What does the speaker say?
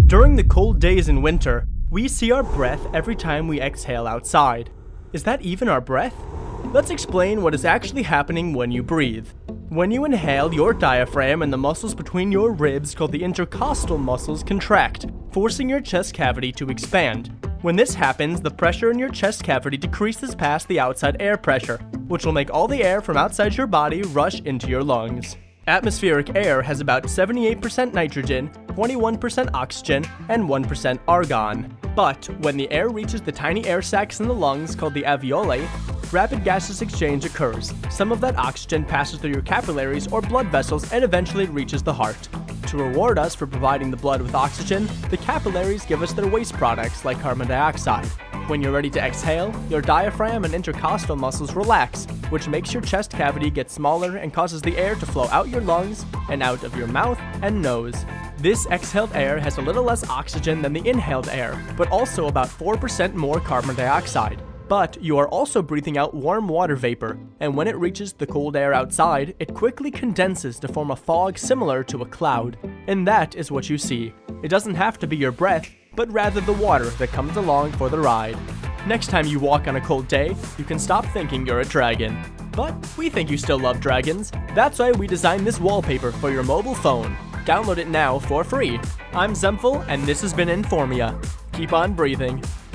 During the cold days in winter, we see our breath every time we exhale outside. Is that even our breath? Let's explain what is actually happening when you breathe. When you inhale, your diaphragm and the muscles between your ribs called the intercostal muscles contract, forcing your chest cavity to expand. When this happens, the pressure in your chest cavity decreases past the outside air pressure, which will make all the air from outside your body rush into your lungs. Atmospheric air has about 78% nitrogen, 21% oxygen, and 1% argon. But when the air reaches the tiny air sacs in the lungs called the alveoli, rapid gaseous exchange occurs. Some of that oxygen passes through your capillaries or blood vessels and eventually reaches the heart. To reward us for providing the blood with oxygen, the capillaries give us their waste products like carbon dioxide. When you're ready to exhale, your diaphragm and intercostal muscles relax, which makes your chest cavity get smaller and causes the air to flow out your lungs and out of your mouth and nose. This exhaled air has a little less oxygen than the inhaled air, but also about 4% more carbon dioxide. But you are also breathing out warm water vapor, and when it reaches the cold air outside, it quickly condenses to form a fog similar to a cloud. And that is what you see. It doesn't have to be your breath, but rather the water that comes along for the ride. Next time you walk on a cold day, you can stop thinking you're a dragon. But we think you still love dragons. That's why we designed this wallpaper for your mobile phone. Download it now for free. I'm Xemptful, and this has been Informia. Keep on breathing.